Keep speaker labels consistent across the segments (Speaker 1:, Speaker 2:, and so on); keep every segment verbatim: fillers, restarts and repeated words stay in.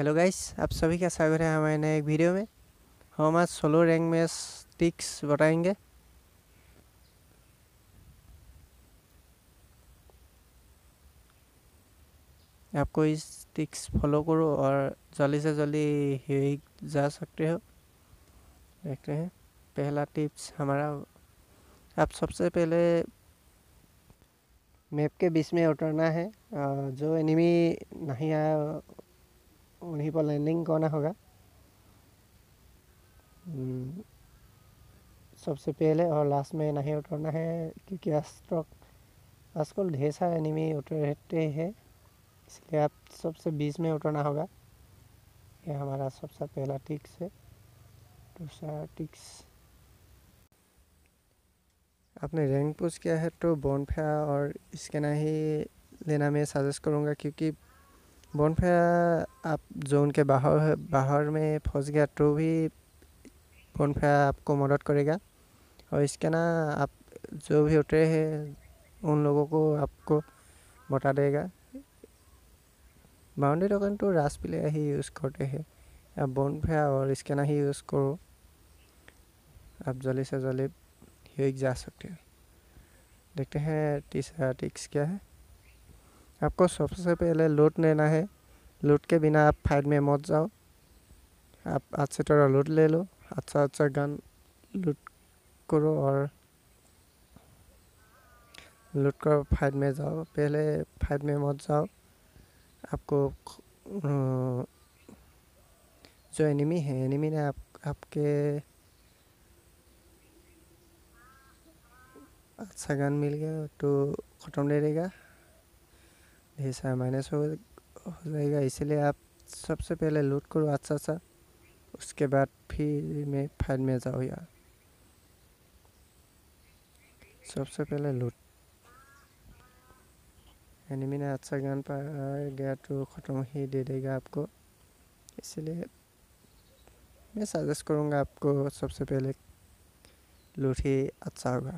Speaker 1: Hello guys, आप सभी का स्वागत है हमारे नए एक वीडियो में। हम आज सोलो रैंक में टिक्स बताएंगे। आपको इस टिक्स फॉलो करो और जल्दी से जल्दी ही जा सकते हो। देखते हैं पहला टिप्स हमारा। आप सबसे पहले मैप के बीच में उतरना है। जो एनिमी नहीं आया उन्हीं पर लैंडिंग करना होगा। सबसे पहले और लास्ट में नहीं उतरना है, क्योंकि आजकल ढेर सारे एनिमी उतरते हैं, इसलिए आप सबसे बीच में उतरना होगा। यह हमारा सबसे पहला टिक्स है। दूसरा टिक्स, आपने रैंक पुश किया है तो बोनफायर और इसके ना ही लेना मैं सजेस्ट करूँगा, क्योंकि बोनफायर आप जोन के बाहर बाहर में फंस गया तो भी बोनफायर आपको मदद करेगा। और इसके ना आप जो भी उतरे हैं उन लोगों को आपको बता देगा। बाउंड्री टोकन तो रास प्लेयर ही यूज़ करते हैं। आप बोनफायर और इसके ना ही यूज़ करो, आप जल्दी से जल्दी हीरोइक जा सकते हो। देखते हैं तीसरा टिक्स क्या है। आपको सबसे पहले लूट लेना है। लूट के बिना आप फाइट में मत जाओ। आप अच्छी तरह लूट ले लो, अच्छा अच्छा गन लूट करो और लूट कर फाइट में जाओ। पहले फाइट में मत जाओ। आपको जो एनिमी है, एनिमी ने आप, आपके अच्छा गन मिल गया तो ख़त्म दे देगा, ढेर सारा माइनस हो हो जाएगा। इसलिए आप सबसे पहले लूट करो अच्छा सा, उसके बाद फिर में फाइट में जाओ। यार सबसे पहले लूट। एनिमी ने अच्छा गन पा गया तो ख़त्म ही दे देगा आपको, इसलिए मैं सजेस्ट करूँगा आपको सबसे पहले लूट ही अच्छा होगा।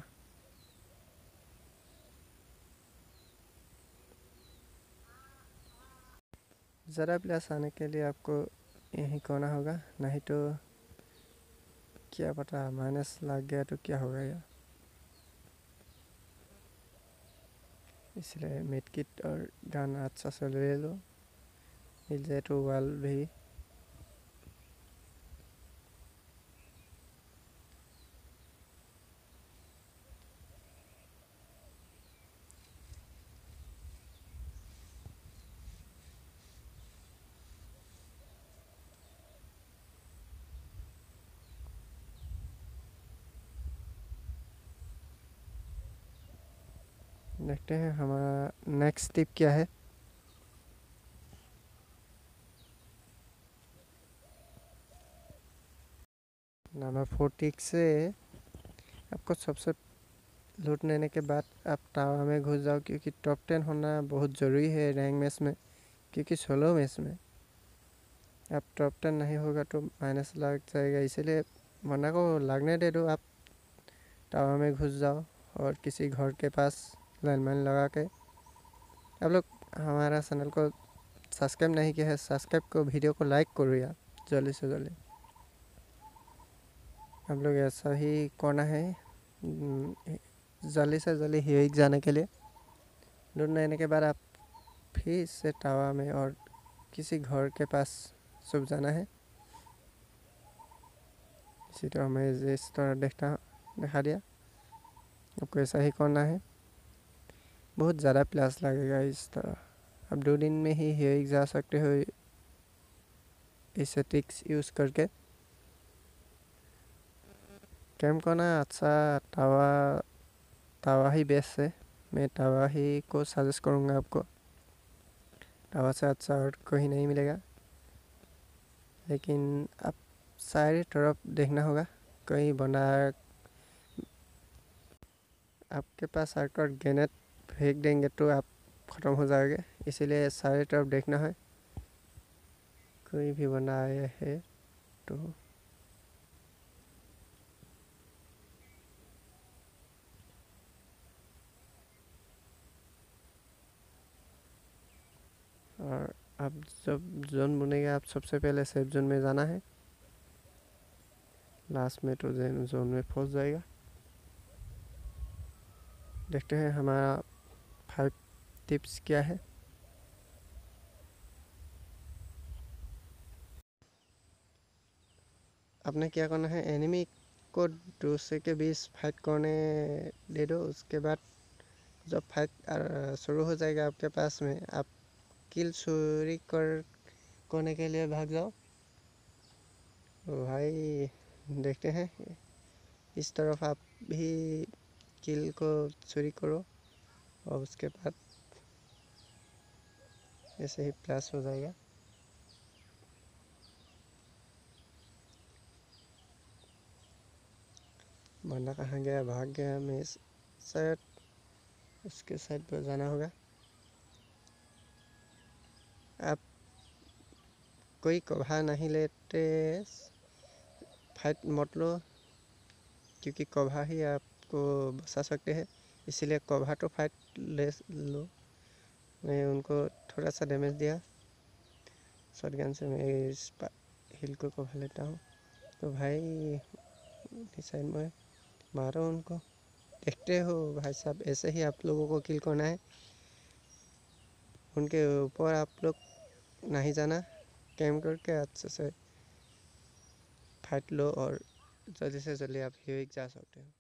Speaker 1: ज़रा प्लस आने के लिए आपको यही करना होगा, नहीं तो क्या पता माइनस लग गया तो क्या होगा यार। इसलिए मिड किट और गन अच्छा से ले लो, मिल जाए तो वाल भी। देखते हैं हमारा नेक्स्ट टिप क्या है। नंबर फोर टिक से आपको सबसे लूट लेने के बाद आप टावर में घुस जाओ, क्योंकि टॉप टेन होना बहुत ज़रूरी है रैंक मैच में। क्योंकि सोलो मैच में आप टॉप टेन नहीं होगा तो माइनस लग जाएगा, इसीलिए मना को लगने दे दो। आप टावर में घुस जाओ और किसी घर के पास लैंडमाइन लगा के। आप लोग हमारा चैनल को सब्सक्राइब नहीं किया है, सब्सक्राइब को वीडियो को लाइक करो यार, जल्दी से जल्दी। आप लोग ऐसा ही करना है जल्दी से जल्दी हीरोइक जाने के लिए। लूट लेने के बाद आप फिर से टावर में और किसी घर के पास छुप जाना है। इसी तरह मैं जिस तरह देखता दिखा दिया, आपको ऐसा ही करना है। बहुत ज़्यादा प्लस लगेगा इस तरह। आप दो दिन में ही हीरोइक जा सकते हो इस ट्रिक्स यूज़ करके। कैंप करना अच्छा टावा टावा ही बेस्ट है। मैं टावा ही को सजेस्ट करूँगा आपको। टावा से अच्छा और कहीं नहीं मिलेगा, लेकिन आप सारी तरफ देखना होगा। कहीं बना आपके पास आकर ग्रेनेड फेंक देंगे तो आप ख़त्म हो जाओगे, इसीलिए सारी तरफ देखना है। कोई भी बना आया है तो और आप जब जोन बुनेगा आप सबसे पहले सेफ जोन में जाना है, लास्ट में तो जोन में फंस जाएगा। देखते हैं हमारा फाइव टिप्स क्या है। आपने क्या करना है, एनिमी को दूसरे के बीच फाइट करने दे दो। उसके बाद जब फाइट शुरू हो जाएगा आपके पास में, आप किल चोरी कर करने के लिए भाग जाओ। भाई देखते हैं, इस तरफ आप भी किल को चोरी करो और उसके बाद ऐसे ही प्लस हो जाएगा। बंदा कहाँ गया, भाग गया। मैं शायद उसके साइड पर जाना होगा। आप कोई कवर नहीं लेते फाइट मत लो, क्योंकि कवर ही आपको बचा सकते हैं, इसीलिए कवर तो फाइट ले लो। मैं उनको थोड़ा सा डैमेज दिया शॉटगन से, मैं इस हिल को कवर लेता हूँ। तो भाई डिसाइड में मारो उनको। देखते हो भाई साहब, ऐसे ही आप लोगों को किल करना है। उनके ऊपर आप लोग नहीं जाना, कैम करके अच्छे से फाइट लो और जल्दी से जल्दी आप हीरोइक जा सकते हो।